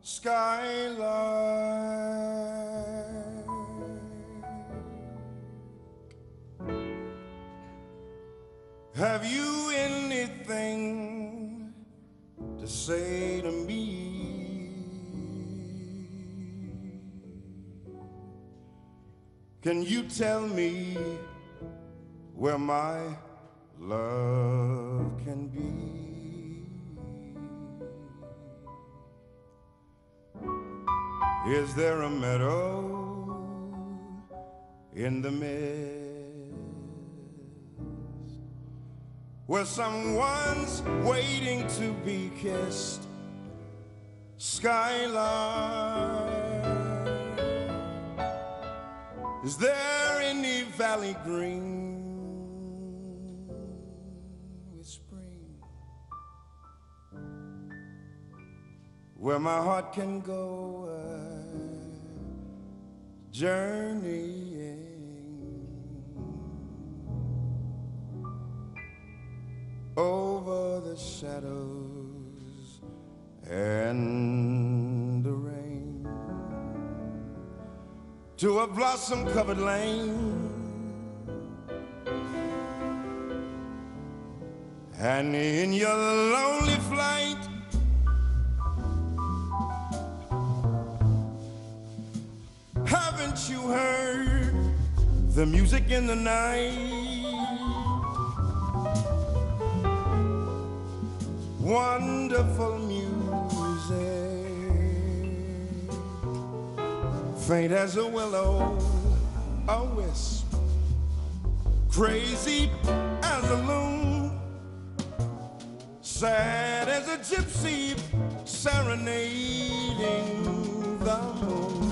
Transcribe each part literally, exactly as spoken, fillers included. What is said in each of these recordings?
skyline. Have you anything to say to me? Can you tell me where my love can be? Is there a meadow in the mist where someone's waiting to be kissed? Skyline. Is there any valley green with spring where my heart can go uh, journeying over the shadows and the rain to a blossom-covered lane, and in your lonely flight haven't you heard the music in the night? Wonderful music, faint as a willow, a wisp, crazy as a loon, sad as a gypsy serenading the moon.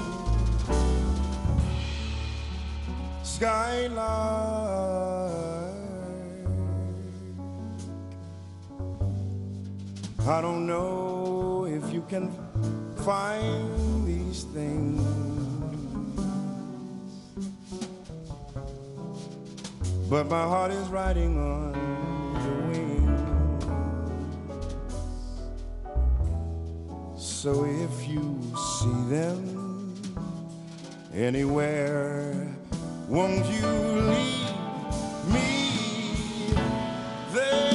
Skyline, I don't know if you can find these things, but my heart is riding on the wings. So if you see them anywhere, won't you leave me there?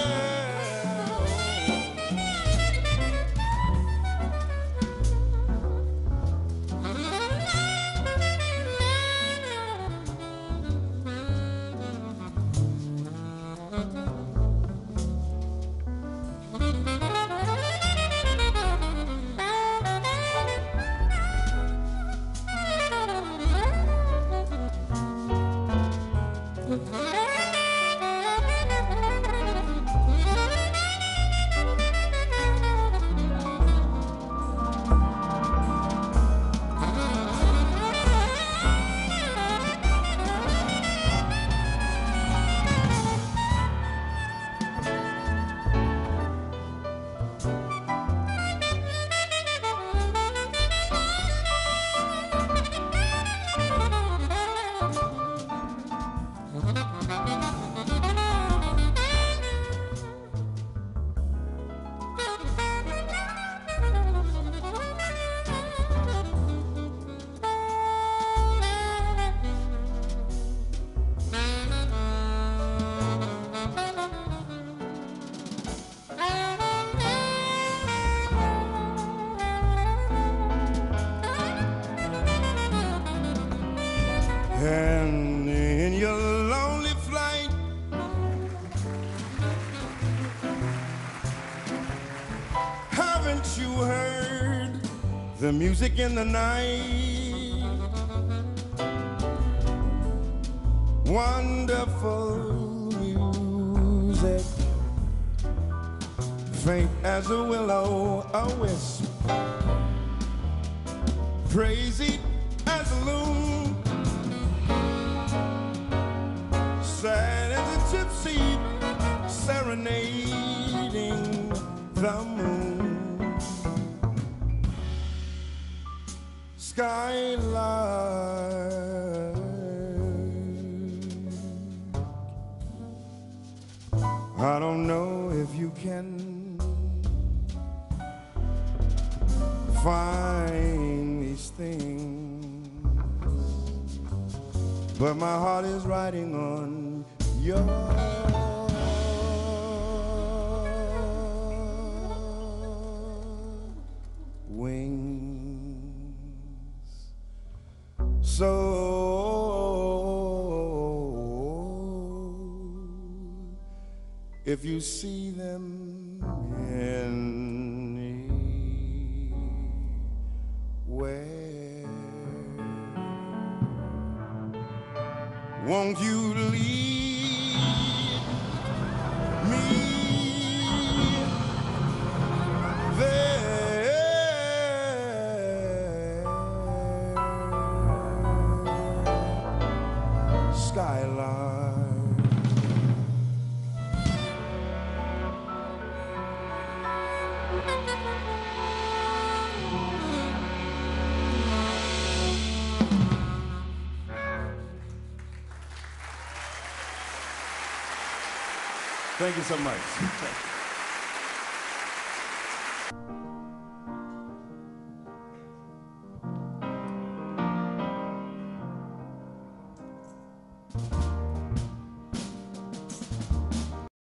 And in your lonely flight, haven't you heard the music in the night? Wonderful music, faint as a willow, a wisp, crazy as a loon, sad as a gypsy serenading the moon. Skyline, I don't know if you can find these things, but my heart is riding on your wings. So if you see them anywhere, won't you leave me there? Skyline, thank you so much.